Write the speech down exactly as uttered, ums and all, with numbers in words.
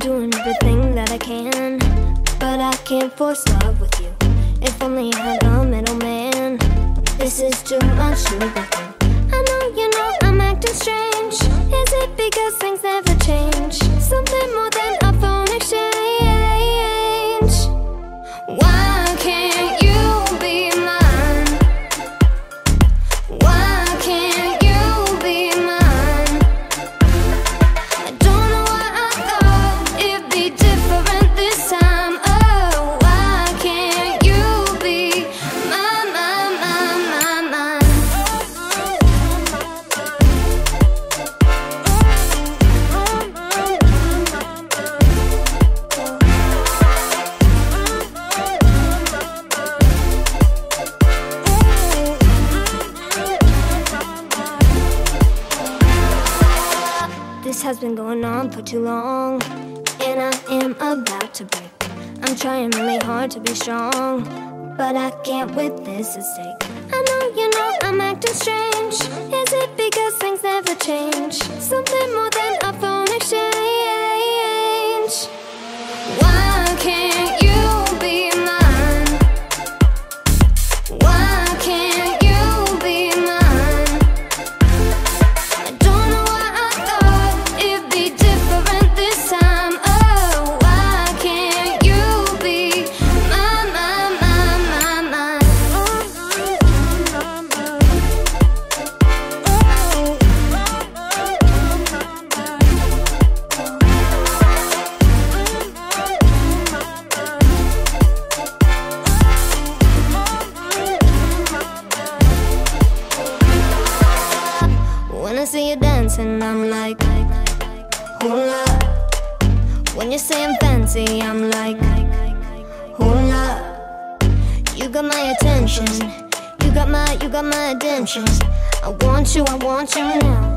doing everything that I can, but I can't force love with you. If only I had a middleman. This is too much sugar. I know you know I'm acting strange. Is it because things never change? Something more than a phone exchange. Why can't you be mine? Why can't you be mine? I don't know why I thought it'd be different this time. Oh, why can't you be mine, mine, mine, mine, mine? This has been going on for too long, and I am about to break. I'm trying really hard to be strong, but I can't with this at stake. I know you know I'm acting strange. Is it because things never change? Something more than a phone exchange. Why can't you be mine? Why can't you be mine? I don't know why I thought it'd be different this time. Oh, why can't you be mine, mine, mine, mine, mine? When I see you dancing, I'm like, hold up. When you're saying fancy, I'm like, hold up. You got my attention. You got my, you got my attention. I want you, I want you now.